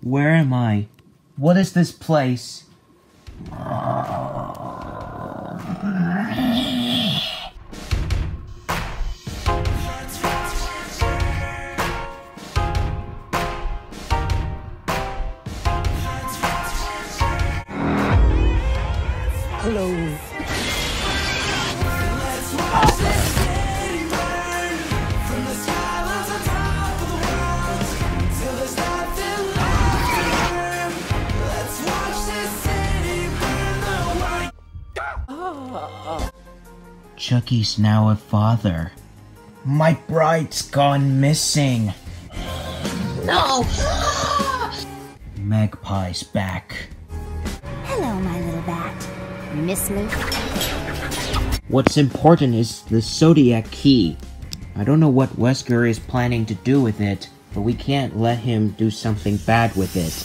Where am I? What is this place? Hello. Chucky's now a father. My bride's gone missing. No! Magpie's back. Hello, my little bat. You miss me? What's important is the Zodiac Key. I don't know what Wesker is planning to do with it, but we can't let him do something bad with it.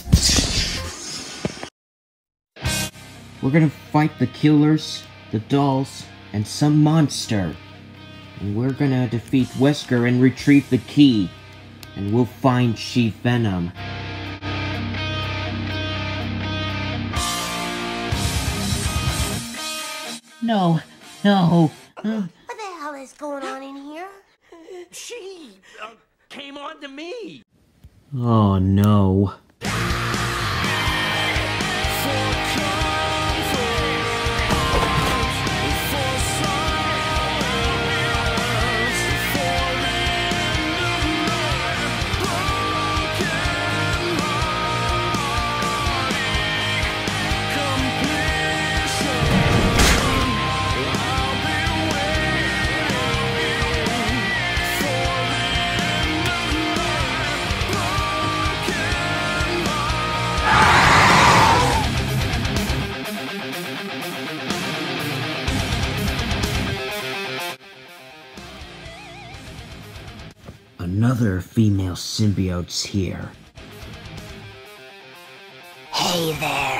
We're gonna fight the killers, the dolls, and some monster. And we're gonna defeat Wesker and retrieve the key. And we'll find She-Venom. No, no. What the hell is going on in here? She came on to me. Oh no. Another female symbiote's here. Hey there.